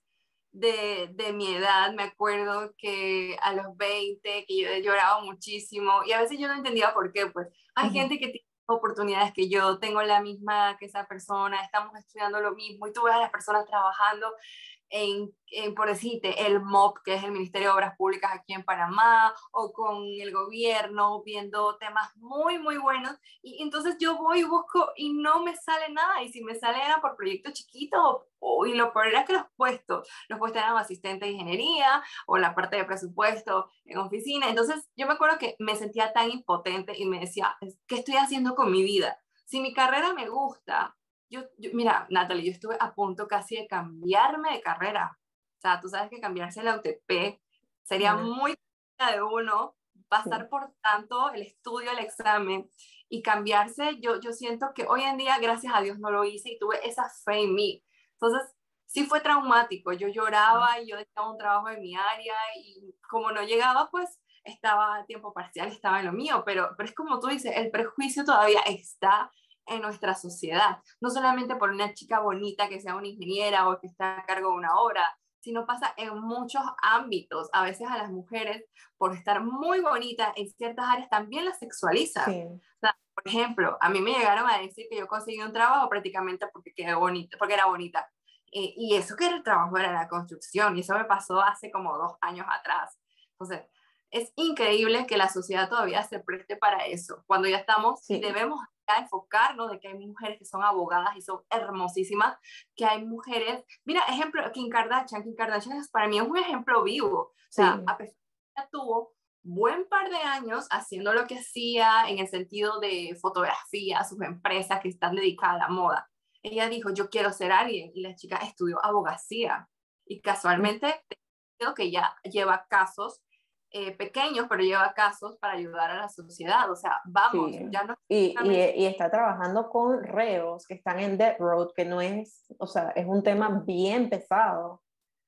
de, de mi edad, me acuerdo que a los veinte que yo he llorado muchísimo y a veces yo no entendía por qué, pues hay Ujú. gente que tiene oportunidades que yo, tengo la misma que esa persona, estamos estudiando lo mismo y tú ves a las personas trabajando en, en, por decirte, el M O P, que es el Ministerio de Obras Públicas aquí en Panamá, o con el gobierno, viendo temas muy, muy buenos. Y entonces yo voy y busco y no me sale nada. Y si me sale era por proyectos chiquitos, o, y lo peor era que los puestos, los puestos eran asistente de ingeniería, o la parte de presupuesto en oficina. Entonces yo me acuerdo que me sentía tan impotente y me decía, ¿qué estoy haciendo con mi vida? Si mi carrera me gusta, yo, yo, mira, Natalie, yo estuve a punto casi de cambiarme de carrera. O sea, tú sabes que cambiarse la U T P sería Bueno, muy de uno, sí. pasar por tanto el estudio, el examen y cambiarse. Yo, yo siento que hoy en día, gracias a Dios, no lo hice y tuve esa fe en mí. Entonces, sí fue traumático. Yo lloraba y yo dejaba un trabajo en mi área y como no llegaba, pues estaba a tiempo parcial, estaba en lo mío. Pero, pero es como tú dices, el prejuicio todavía está en nuestra sociedad, no solamente por una chica bonita que sea una ingeniera o que está a cargo de una obra, sino pasa en muchos ámbitos. A veces a las mujeres, por estar muy bonitas en ciertas áreas, también las sexualizan. Sí. O sea, por ejemplo, a mí me llegaron a decir que yo conseguí un trabajo prácticamente porque quedé bonita, porque era bonita. Eh, y eso que el trabajo era la construcción, y eso me pasó hace como dos años atrás. Entonces, es increíble que la sociedad todavía se preste para eso, cuando ya estamos y Sí. debemos enfocarnos de que hay mujeres que son abogadas y son hermosísimas, que hay mujeres, mira, ejemplo, Kim Kardashian, Kim Kardashian es, para mí es un ejemplo vivo, o sea, Sí. a pesar de que tuvo buen par de años haciendo lo que hacía en el sentido de fotografía, sus empresas que están dedicadas a la moda, ella dijo, yo quiero ser alguien, y la chica estudió abogacía, y casualmente creo que ya lleva casos eh, pequeños, pero lleva casos para ayudar a la sociedad. O sea, vamos, Sí. ya no Y, y, solamente... y está trabajando con reos que están en Death Road, que no es, o sea, es un tema bien pesado,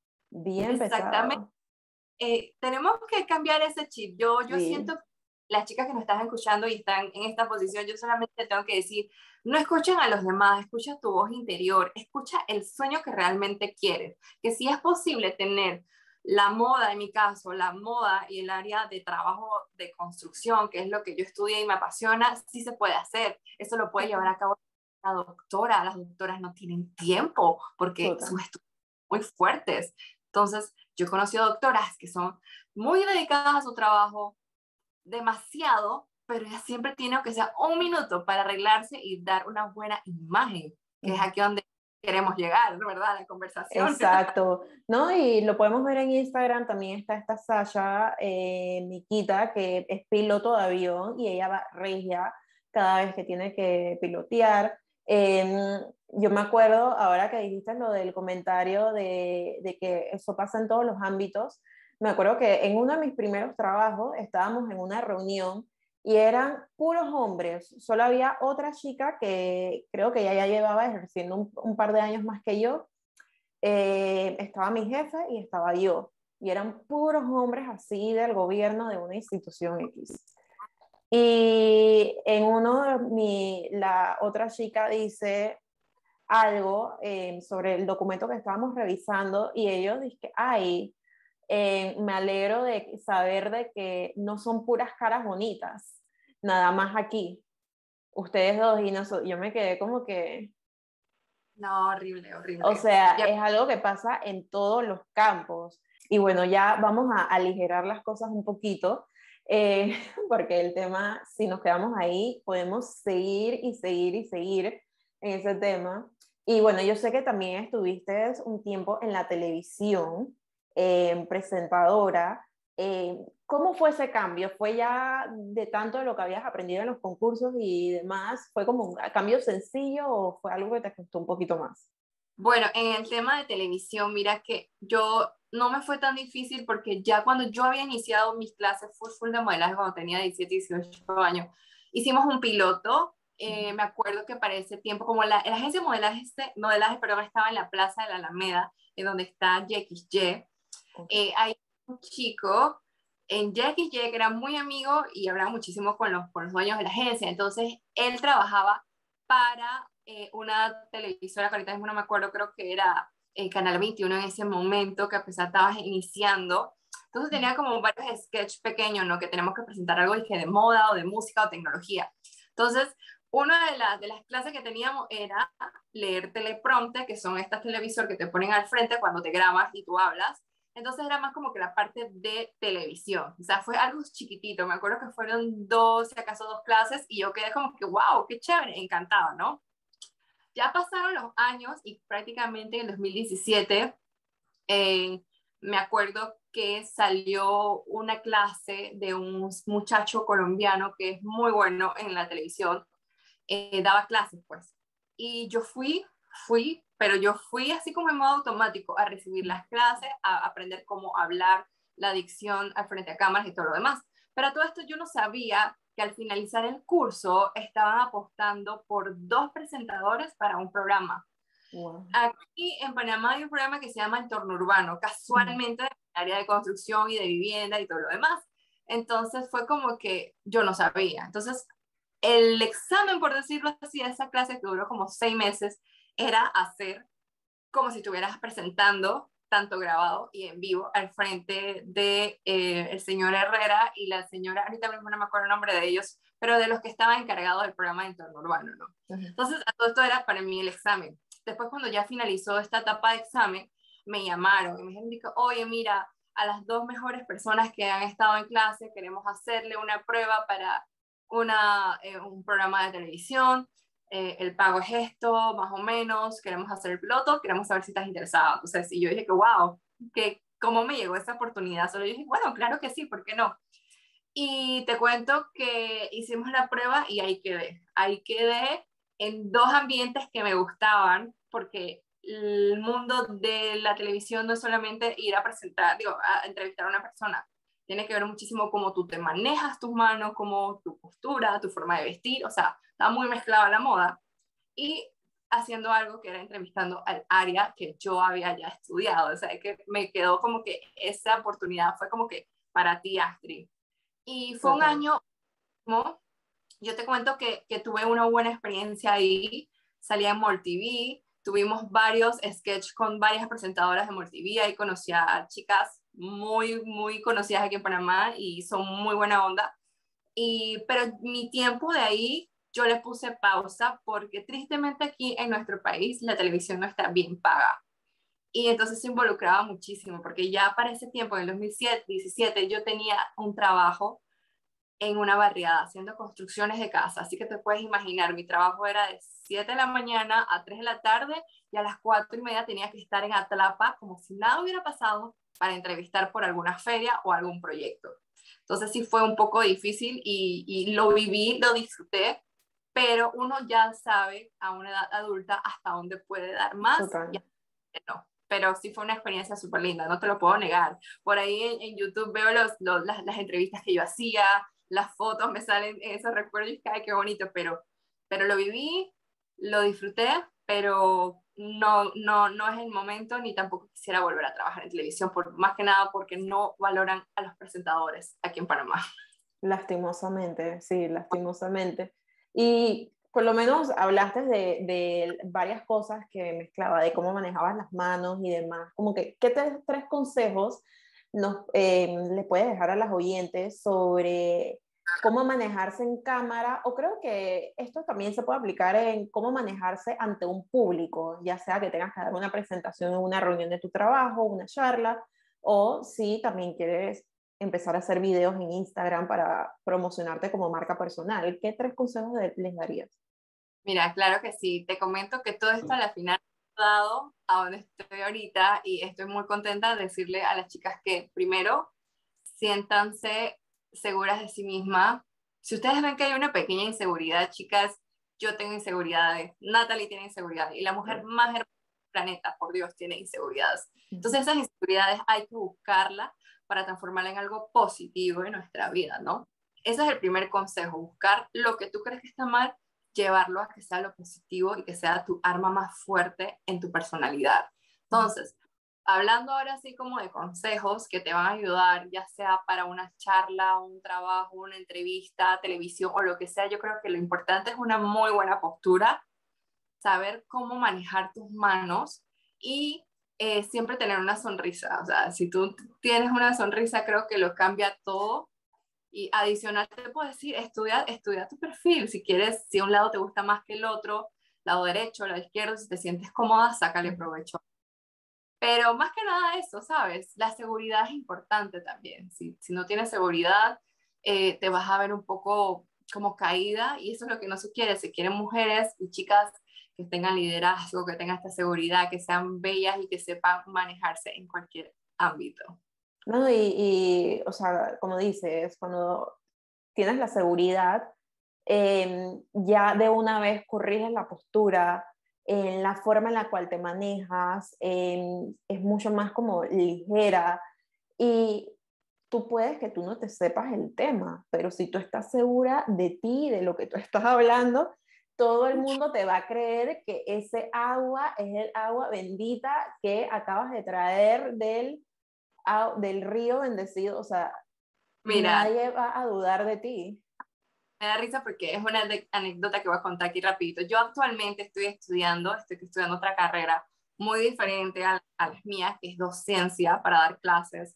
bien Exactamente. pesado. Eh, tenemos que cambiar ese chip. Yo, yo Sí. siento que las chicas que nos están escuchando y están en esta posición, yo solamente te tengo que decir, no escuchen a los demás, escucha tu voz interior, escucha el sueño que realmente quieres, que si es posible tener la moda, en mi caso, la moda y el área de trabajo de construcción, que es lo que yo estudié y me apasiona, sí se puede hacer. Eso lo puede llevar Total. a cabo la doctora. Las doctoras no tienen tiempo porque sus Total. estudios muy fuertes. Entonces, yo he conocido doctoras que son muy dedicadas a su trabajo, demasiado, pero ella siempre tiene, aunque sea un minuto, para arreglarse y dar una buena imagen, que es aquí donde queremos llegar, ¿verdad? La conversación. Exacto, ¿no? Y lo podemos ver en Instagram, también está esta Sasha, eh, Nikita, que es piloto de avión y ella va regia cada vez que tiene que pilotear. Eh, yo me acuerdo, ahora que dijiste lo del comentario de, de que eso pasa en todos los ámbitos, me acuerdo que en uno de mis primeros trabajos estábamos en una reunión y eran puros hombres. Solo había otra chica que creo que ella ya llevaba ejerciendo un, un par de años más que yo. Eh, estaba mi jefe y estaba yo. Y eran puros hombres así del gobierno de una institución X. Y en uno de mi, la otra chica dice algo eh, sobre el documento que estábamos revisando y ellos dicen, ay, eh, me alegro de saber de que no son puras caras bonitas, nada más aquí, ustedes dos, y no so, yo me quedé como que, No, horrible, horrible. o sea, Ya, es algo que pasa en todos los campos. Y bueno, ya vamos a aligerar las cosas un poquito, eh, porque el tema, si nos quedamos ahí, podemos seguir y seguir y seguir en ese tema. Y bueno, yo sé que también estuviste un tiempo en la televisión, eh, presentadora. Eh, ¿Cómo fue ese cambio? ¿Fue ya de tanto de lo que habías aprendido en los concursos y demás? ¿Fue como un cambio sencillo o fue algo que te costó un poquito más? bueno, en el tema de televisión, mira que yo no me fue tan difícil porque ya cuando yo había iniciado mis clases full, full de modelaje cuando tenía diecisiete, dieciocho años, hicimos un piloto. Eh, me acuerdo que para ese tiempo, como la, la agencia de modelaje, este, modelaje perdón, estaba en la Plaza de la Alameda, en donde está Y X Y, Okay. eh, hay un chico en Y X Y que era muy amigo y hablaba muchísimo con los, con los dueños de la agencia. Entonces, él trabajaba para eh, una televisora, que ahorita mismo no me acuerdo, creo que era eh, Canal veintiuno en ese momento, que a pesar estaba iniciando. Entonces tenía como varios sketches pequeños, ¿no? Que tenemos que presentar algo de, de moda o de música o tecnología. Entonces, una de, la, de las clases que teníamos era leer teleprompter, que son estas televisores que te ponen al frente cuando te grabas y tú hablas. Entonces era más como que la parte de televisión. O sea, fue algo chiquitito. Me acuerdo que fueron dos, si acaso dos clases, y yo quedé como que, wow, qué chévere, encantada, ¿no? Ya pasaron los años y prácticamente en dos mil diecisiete eh, me acuerdo que salió una clase de un muchacho colombiano que es muy bueno en la televisión, eh, daba clases pues. Y yo fui, fui, pero yo fui así como en modo automático a recibir las clases, a aprender cómo hablar, la dicción al frente a cámaras y todo lo demás. Pero todo esto yo no sabía que al finalizar el curso estaban apostando por dos presentadores para un programa. Wow. Aquí en Panamá hay un programa que se llama Entorno Urbano, casualmente en el área de construcción y de vivienda y todo lo demás. Entonces fue como que yo no sabía. Entonces el examen, por decirlo así, de esa clase que duró como seis meses, era hacer como si estuvieras presentando, tanto grabado y en vivo, al frente de eh, el señor Herrera y la señora, ahorita mismo no me acuerdo el nombre de ellos, pero de los que estaban encargados del programa de entorno urbano, ¿no? Uh-huh. Entonces, todo esto era para mí el examen. Después, cuando ya finalizó esta etapa de examen, me llamaron y me dijeron, oye, mira, a las dos mejores personas que han estado en clase queremos hacerle una prueba para una, eh, un programa de televisión. Eh, el pago es esto, más o menos, queremos hacer el piloto, queremos saber si estás interesado. Entonces, y yo dije que, wow, que cómo me llegó esa oportunidad. Solo yo dije, bueno, claro que sí, ¿por qué no? Y te cuento que hicimos la prueba y ahí quedé. Ahí quedé en dos ambientes que me gustaban, porque el mundo de la televisión no es solamente ir a presentar, digo, a entrevistar a una persona. Tiene que ver muchísimo cómo tú te manejas tus manos, cómo tu postura, tu forma de vestir, o sea, está muy mezclada la moda. Y haciendo algo que era entrevistando al área que yo había ya estudiado, o sea, que me quedó como que esa oportunidad fue como que para ti, Astrid. Y fue un Total. año, ¿no? Yo te cuento que, que tuve una buena experiencia ahí, salía en MolTV, tuvimos varios sketches con varias presentadoras de MolTV, ahí conocí a chicas muy, muy conocidas aquí en Panamá y son muy buena onda. Y, pero mi tiempo de ahí yo le puse pausa porque tristemente aquí en nuestro país la televisión no está bien paga. Y entonces se involucraba muchísimo, porque ya para ese tiempo, en el dos mil diecisiete, yo tenía un trabajo en una barriada haciendo construcciones de casa. Así que te puedes imaginar, mi trabajo era de siete de la mañana a tres de la tarde y a las cuatro y media tenía que estar en Atlapa como si nada hubiera pasado para entrevistar por alguna feria o algún proyecto. Entonces sí fue un poco difícil y, y lo viví, lo disfruté, pero uno ya sabe a una edad adulta hasta dónde puede dar más y Total. hasta dónde no. Pero sí fue una experiencia súper linda, no te lo puedo negar. Por ahí en, en YouTube veo los, los, las, las entrevistas que yo hacía, las fotos me salen esos recuerdos y ay, qué bonito, pero, pero lo viví, lo disfruté, pero no, no, no es el momento ni tampoco quisiera volver a trabajar en televisión, por, más que nada porque no valoran a los presentadores aquí en Panamá. Lastimosamente, sí, lastimosamente. Y por lo menos hablaste de, de varias cosas que mezclaba, de cómo manejabas las manos y demás. Como que, ¿qué tres, tres consejos nos, eh, le puedes dejar a las oyentes sobre cómo manejarse en cámara? O creo que esto también se puede aplicar en cómo manejarse ante un público, ya sea que tengas que dar una presentación en una reunión de tu trabajo, una charla, o si también quieres empezar a hacer videos en Instagram para promocionarte como marca personal. ¿Qué tres consejos de, les darías? Mira, claro que sí, te comento que todo esto a la final ha dado a donde estoy ahorita y estoy muy contenta de decirle a las chicas que primero siéntanse seguras de sí mismas. Si ustedes ven que hay una pequeña inseguridad, chicas, yo tengo inseguridades, Natalie tiene inseguridades y la mujer más hermosa del planeta, por Dios, tiene inseguridades. Entonces esas inseguridades hay que buscarlas para transformarla en algo positivo en nuestra vida, ¿no? Ese es el primer consejo, buscar lo que tú crees que está mal, llevarlo a que sea lo positivo y que sea tu arma más fuerte en tu personalidad. Entonces, hablando ahora sí como de consejos que te van a ayudar, ya sea para una charla, un trabajo, una entrevista, televisión o lo que sea, yo creo que lo importante es una muy buena postura, saber cómo manejar tus manos y eh, siempre tener una sonrisa. O sea, si tú tienes una sonrisa, creo que lo cambia todo. Y adicional te puedo decir, estudia, estudia tu perfil. Si quieres, si un lado te gusta más que el otro, lado derecho, lado izquierdo, si te sientes cómoda, sácale provecho. Pero más que nada eso, ¿sabes? La seguridad es importante también. Si, si no tienes seguridad, eh, te vas a ver un poco como caída y eso es lo que no se quiere. Se quieren mujeres y chicas que tengan liderazgo, que tengan esta seguridad, que sean bellas y que sepan manejarse en cualquier ámbito. No, y, y, o sea, como dices, cuando tienes la seguridad, eh, ya de una vez corriges la postura, en la forma en la cual te manejas, eh, es mucho más como ligera y tú puedes que tú no te sepas el tema, pero si tú estás segura de ti, de lo que tú estás hablando, todo el mundo te va a creer que ese agua es el agua bendita que acabas de traer del, del río bendecido, o sea, Mira, nadie va a dudar de ti. me da risa porque es una anécdota que voy a contar aquí rapidito. Yo actualmente estoy estudiando, estoy estudiando otra carrera muy diferente a, a las mías, que es docencia para dar clases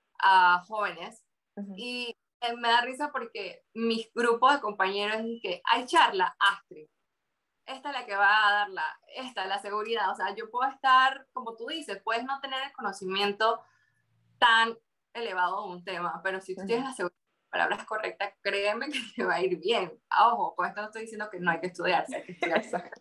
a jóvenes. Uh-huh. Y eh, me da risa porque mis grupos de compañeros dicen que hay charla, Astrid. Esta es la que va a dar la, esta, la seguridad. O sea, yo puedo estar, como tú dices, puedes no tener el conocimiento tan elevado de un tema, pero si tú tienes Uh-huh. la seguridad, palabras correctas, créeme que te va a ir bien. Ah, ojo, con esto no estoy diciendo que no hay que estudiarse, hay que estudiar. Exacto.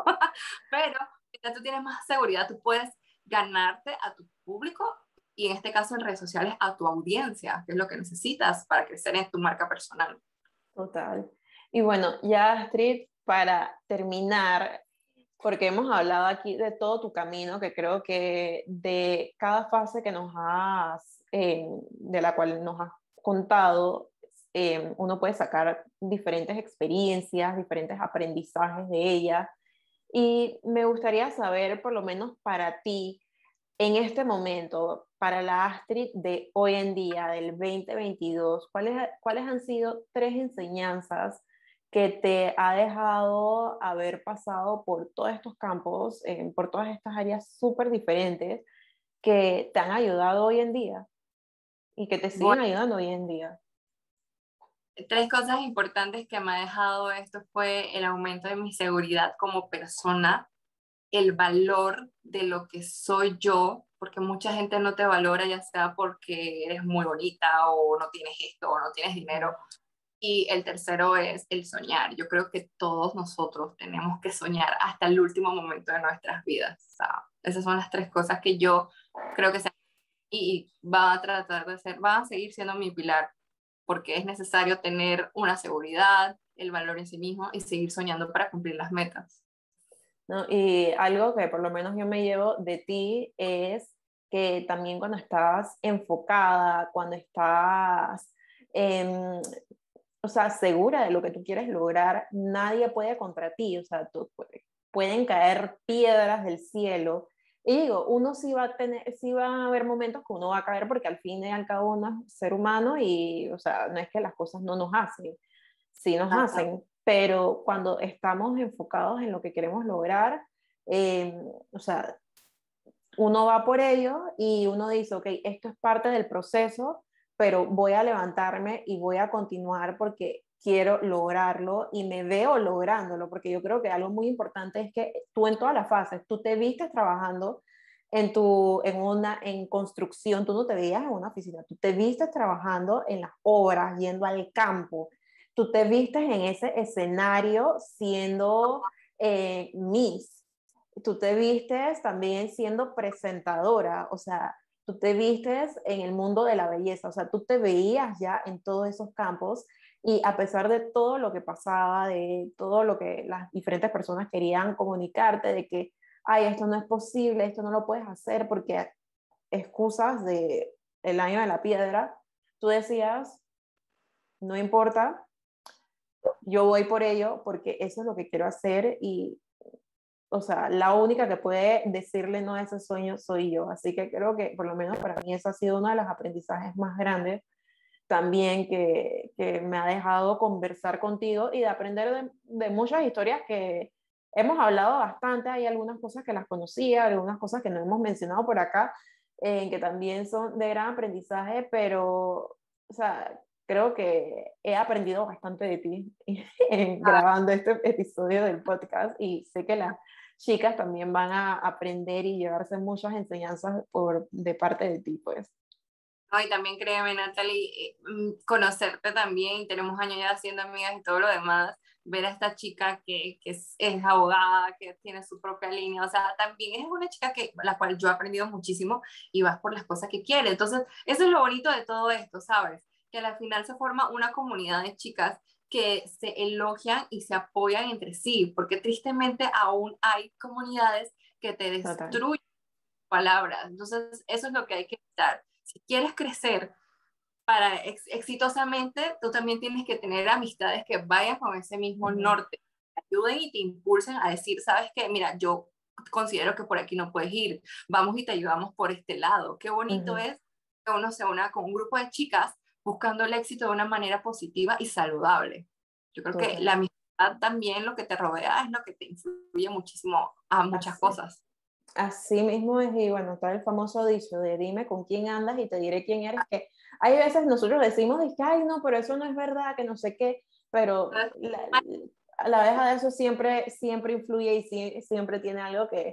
Pero si tú tienes más seguridad, tú puedes ganarte a tu público y en este caso en redes sociales a tu audiencia, que es lo que necesitas para crecer en tu marca personal. Total. Y bueno, ya Astrid, para terminar, porque hemos hablado aquí de todo tu camino, que creo que de cada fase que nos has, eh, de la cual nos has contado, eh, uno puede sacar diferentes experiencias, diferentes aprendizajes de ella. Y me gustaría saber, por lo menos para ti, en este momento, para la Astrid de hoy en día, del dos mil veintidós, ¿cuáles, cuáles han sido tres enseñanzas que te ha dejado haber pasado por todos estos campos, eh, por todas estas áreas súper diferentes, que te han ayudado hoy en día y que te siguen Bueno, ayudando hoy en día? tres cosas importantes que me ha dejado esto fue el aumento de mi seguridad como persona, el valor de lo que soy yo, porque mucha gente no te valora, ya sea porque eres muy bonita o no tienes esto o no tienes dinero. Y el tercero es el soñar. Yo creo que todos nosotros tenemos que soñar hasta el último momento de nuestras vidas. O sea, esas son las tres cosas que yo creo que se y va a tratar de ser, va a seguir siendo mi pilar, porque es necesario tener una seguridad, el valor en sí mismo y seguir soñando para cumplir las metas. ¿No? Y algo que por lo menos yo me llevo de ti es que también cuando estás enfocada, cuando estás, eh, o sea, segura de lo que tú quieres lograr, nadie puede contra ti, o sea, tú, pueden caer piedras del cielo. Y digo, uno sí va a tener, sí va a haber momentos que uno va a caer porque al fin y al cabo uno es ser humano y, o sea, no es que las cosas no nos hacen, sí nos Ajá. hacen, pero cuando estamos enfocados en lo que queremos lograr, eh, o sea, uno va por ello y uno dice, ok, esto es parte del proceso, pero voy a levantarme y voy a continuar porque quiero lograrlo y me veo lográndolo, porque yo creo que algo muy importante es que tú en todas las fases, tú te vistes trabajando en, tu, en, una, en construcción, tú no te veías en una oficina, tú te vistes trabajando en las obras, yendo al campo, tú te vistes en ese escenario siendo eh, Miss, tú te vistes también siendo presentadora, o sea, tú te vistes en el mundo de la belleza, o sea, tú te veías ya en todos esos campos y a pesar de todo lo que pasaba, de todo lo que las diferentes personas querían comunicarte, de que, ay, esto no es posible, esto no lo puedes hacer porque excusas de el año de la piedra, tú decías, no importa, yo voy por ello porque eso es lo que quiero hacer y o sea, la única que puede decirle no a ese sueño soy yo. Así que creo que por lo menos para mí eso ha sido uno de los aprendizajes más grandes también que, que me ha dejado conversar contigo y de aprender de, de muchas historias que hemos hablado bastante. Hay algunas cosas que las conocía, algunas cosas que no hemos mencionado por acá, eh, que también son de gran aprendizaje, pero, o sea, creo que he aprendido bastante de ti grabando este episodio del podcast y sé que las chicas también van a aprender y llevarse muchas enseñanzas por, de parte de ti, pues. No, y también créeme, Natalie, eh, mm, conocerte también, y tenemos años ya siendo amigas y todo lo demás, ver a esta chica que, que es, es abogada, que tiene su propia línea, o sea, también es una chica que, la cual yo he aprendido muchísimo y vas por las cosas que quiere. Entonces, eso es lo bonito de todo esto, ¿sabes? Que al final se forma una comunidad de chicas que se elogian y se apoyan entre sí, porque tristemente aún hay comunidades que te Total. destruyen palabras. Entonces, eso es lo que hay que evitar. Si quieres crecer para ex exitosamente, tú también tienes que tener amistades que vayan con ese mismo Uh-huh. norte, te ayuden y te impulsen a decir, sabes qué, mira, yo considero que por aquí no puedes ir, vamos y te ayudamos por este lado. Qué bonito Uh-huh. es que uno se una con un grupo de chicas buscando el éxito de una manera positiva y saludable. Yo creo que la Total. amistad también, lo que te rodea, es lo que te influye muchísimo a muchas Así. cosas. Así mismo es, y bueno, está el famoso dicho de dime con quién andas y te diré quién eres, que hay veces nosotros decimos, que, ay, no, pero eso no es verdad, que no sé qué, pero la, a la vez de eso siempre, siempre influye y sí, siempre tiene algo que,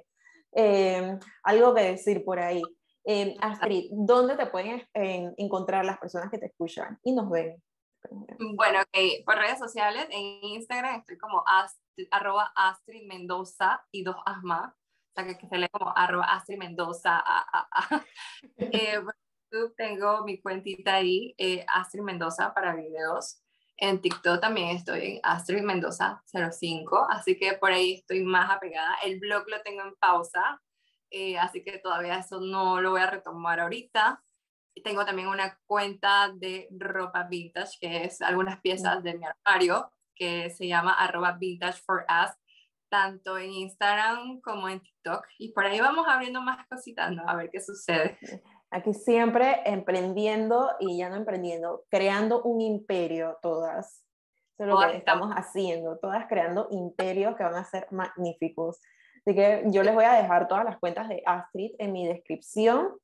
eh, algo que decir por ahí. Eh, Astrid, ¿dónde te pueden eh, encontrar las personas que te escuchan y nos ven? Bueno, ok, por redes sociales, en Instagram estoy como Astrid, arroba Astrid Mendoza y dos asma, o sea que, que se lee como arroba Astrid Mendoza. A, a, a. Eh, por YouTube tengo mi cuentita ahí, eh, Astrid Mendoza para videos. En TikTok también estoy en Astrid Mendoza cero cinco, así que por ahí estoy más apegada. El blog lo tengo en pausa, eh, así que todavía eso no lo voy a retomar ahorita. Tengo también una cuenta de ropa vintage, que es algunas piezas de mi armario, que se llama arroba vintage for us, tanto en Instagram como en TikTok. Y por ahí vamos abriendo más cositas, ¿no? A ver qué sucede. Aquí siempre emprendiendo y ya no emprendiendo, creando un imperio todas. Eso es lo Todas que estamos. estamos haciendo, todas creando imperios que van a ser magníficos. Así que yo les voy a dejar todas las cuentas de Astrid en mi descripción.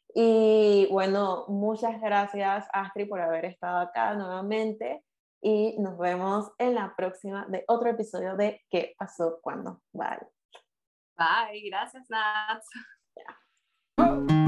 Y bueno, muchas gracias Astrid por haber estado acá nuevamente y nos vemos en la próxima de otro episodio de ¿Qué pasó cuando? Bye. Bye, gracias, Nats. Yeah.